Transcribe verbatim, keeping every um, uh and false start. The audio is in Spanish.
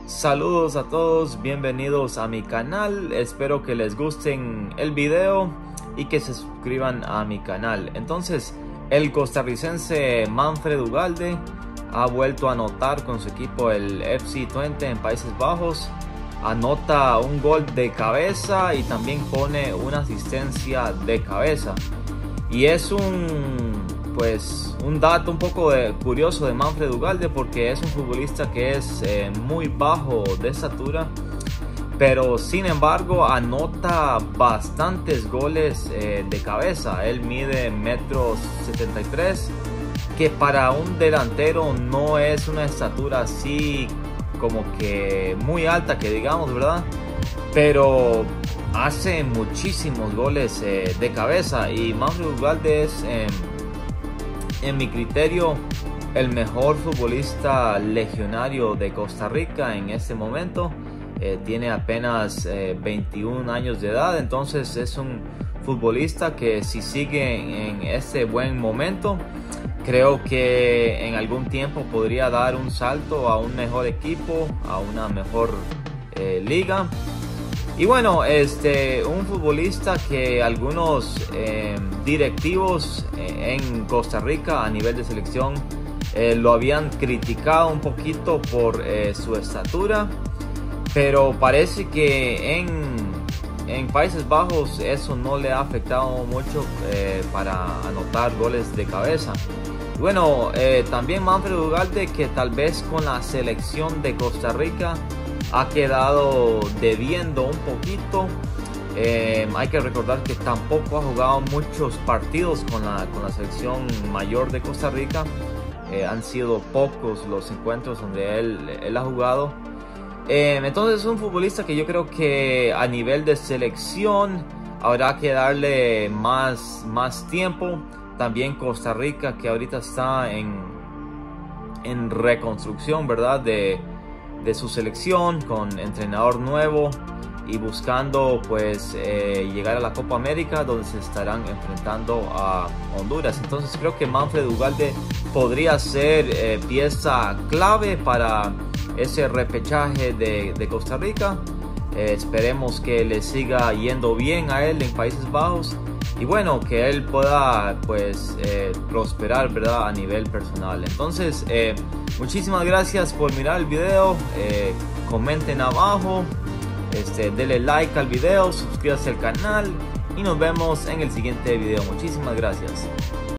Saludos a todos, bienvenidos a mi canal. Espero que les gusten el video y que se suscriban a mi canal. Entonces, el costarricense Manfred Ugalde ha vuelto a anotar con su equipo el F C veinte en Países Bajos. Anota un gol de cabeza y también pone una asistencia de cabeza. Y es un pues un dato un poco de, curioso de Manfred Ugalde, porque es un futbolista que es eh, muy bajo de estatura, pero sin embargo anota bastantes goles eh, de cabeza. Él mide metro setenta y tres, que para un delantero no es una estatura así como que muy alta, que digamos, ¿verdad? Pero hace muchísimos goles eh, de cabeza, y Manfred Ugalde es eh, en mi criterio el mejor futbolista legionario de Costa Rica en este momento. Eh, tiene apenas eh, veintiún años de edad, entonces es un futbolista que, si sigue en este buen momento, creo que en algún tiempo podría dar un salto a un mejor equipo, a una mejor eh, liga. Y bueno, este, un futbolista que algunos eh, directivos eh, en Costa Rica a nivel de selección eh, lo habían criticado un poquito por eh, su estatura, pero parece que en, en Países Bajos eso no le ha afectado mucho eh, para anotar goles de cabeza. Y bueno, eh, también Manfred Ugalde, que tal vez con la selección de Costa Rica ha quedado debiendo un poquito. Eh, hay que recordar que tampoco ha jugado muchos partidos con la, con la selección mayor de Costa Rica. Eh, han sido pocos los encuentros donde él, él ha jugado. Eh, entonces es un futbolista que yo creo que a nivel de selección habrá que darle más, más tiempo. También Costa Rica, que ahorita está en, en reconstrucción, ¿verdad? De, de su selección, con entrenador nuevo y buscando pues eh, llegar a la Copa América, donde se estarán enfrentando a Honduras. Entonces creo que Manfred Ugalde podría ser eh, pieza clave para ese repechaje de, de Costa Rica. Eh, esperemos que le siga yendo bien a él en Países Bajos, y bueno, que él pueda pues eh, prosperar, ¿verdad?, a nivel personal. Entonces eh, muchísimas gracias por mirar el video. Eh, comenten abajo, este, denle like al video, suscríbanse al canal y nos vemos en el siguiente video. Muchísimas gracias.